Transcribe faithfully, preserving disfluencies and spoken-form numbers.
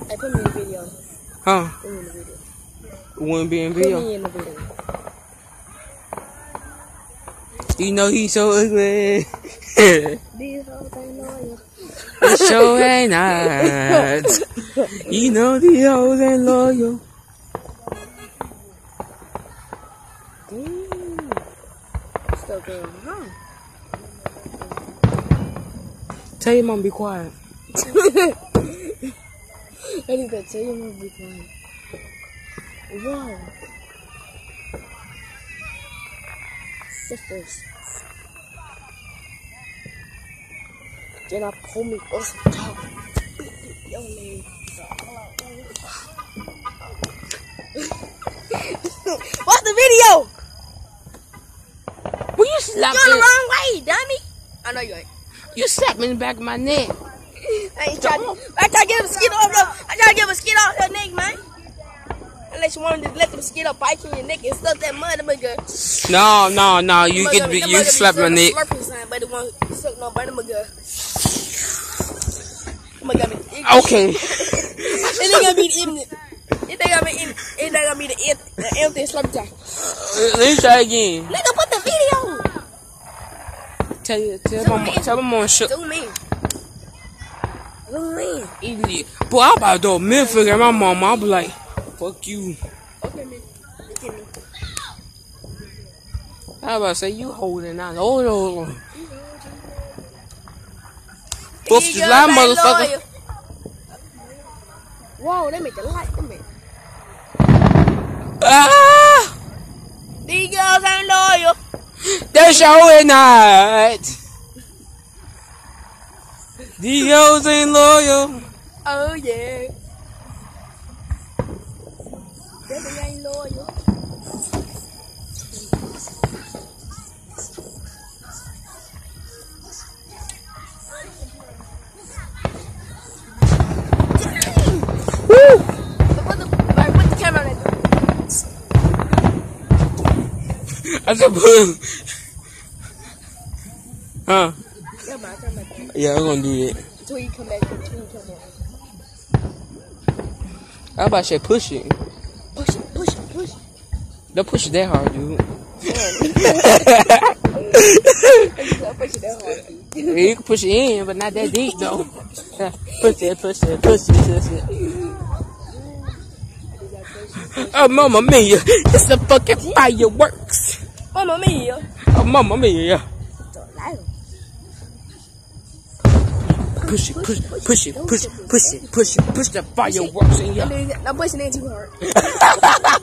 Hey, put me in the video. Huh? Put me in the video. It wouldn't be in video. Put me in the video. You know he's so ugly. These hoes ain't loyal. It sure ain't not. You know these hoes ain't loyal. Damn. Still going, huh? Tell your mom to be quiet. I need to tell your mom to be quiet. Whoa. Sisters. Then I pull me up some top. Yo, man. What's the video? Will you slap me? You're the wrong way, dummy. I know you ain't. You slapped me in the back of my neck. I ain't trying to, I try to get a mosquito off the, I try to get a mosquito off your neck, man. Unless you want to let the mosquito bite you in your neck and stuff that mud, I'm good. No, no, no. You get be, you slap my neck. But it won't suck no bite, I'm good. Okay. It ain't gonna be the empty. It ain't gonna be the It ain't gonna be the empty, empty slurp time. Uh, let me try again. Nigga, put the video. Tell you, tell my, tell my mom shut. Zoom in. Zoom in. Idiot. Boy, I'm about to do a middle finger at my mom. I'll be like, fuck you. Okay, man. Look at me. I was about to say, you holding out. Hold on. Whoop this line, motherfucker. Whoa, they make the light. They make. Ah! These girls ain't loyal. They sure ain't not. These girls ain't loyal. Oh, yeah. They ain't loyal. Woo! Put the, like, put the camera on that. I said, boom. Huh? Yeah, man, come back. Yeah, I'm gonna do that. Until you come back. Until you come back. I about to say push it. Push it, push it, push it. Don't push it that hard, dude. Push it that hard, dude. You can push it in, but not that deep, though. Push it, push it, push it, push it. Oh, Mamma Mia, it's the fucking fireworks. Mamma Mia. Oh, Mamma Mia. Push it, push it, push it, push it, push it, push it, push the fireworks in here. I'm pushing it too hard.